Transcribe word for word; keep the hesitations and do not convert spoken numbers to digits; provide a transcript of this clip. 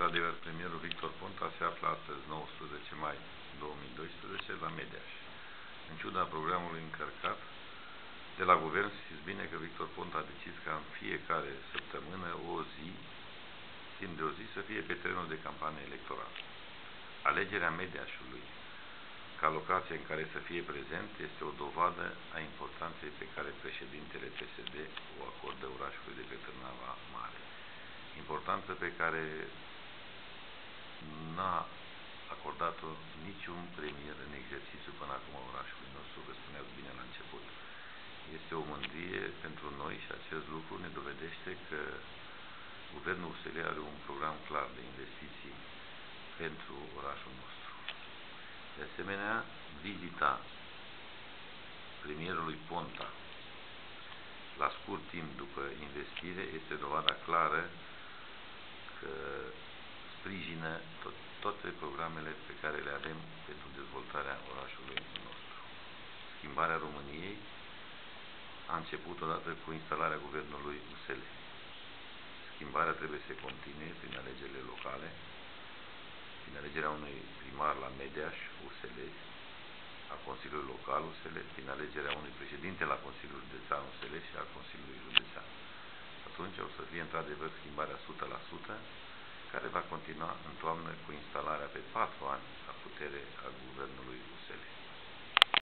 Într-adevăr, premierul Victor Ponta se află astăzi, nouăsprezece mai două mii doisprezece, la Mediaș. În ciuda programului încărcat de la guvern, știți bine că Victor Ponta a decis ca în fiecare săptămână, o zi, timp de o zi, să fie pe terenul de campanie electorală. Alegerea Mediașului ca locație în care să fie prezent este o dovadă a importanței pe care președintele P S D o acordă orașului de pe Târnava Mare. Importanță pe care n-a acordat-o niciun premier în exercițiu până acum orașului nostru, vă spuneați bine la început. Este o mândrie pentru noi și acest lucru ne dovedește că guvernul U S L are un program clar de investiții pentru orașul nostru. De asemenea, vizita premierului Ponta la scurt timp după investire este dovada clară că sprijină tot, toate programele pe care le avem pentru dezvoltarea orașului nostru. Schimbarea României a început odată cu instalarea guvernului U S L. Schimbarea trebuie să continue prin alegerile locale, prin alegerea unui primar la Mediaș, U S L, a Consiliului Local U S L, prin alegerea unui președinte la Consiliul Județean U S L și a Consiliului Județean. Atunci o să fie într-adevăr schimbarea o sută la sută, care va continua în toamnă cu instalarea pe patru ani la putere a guvernului U S L.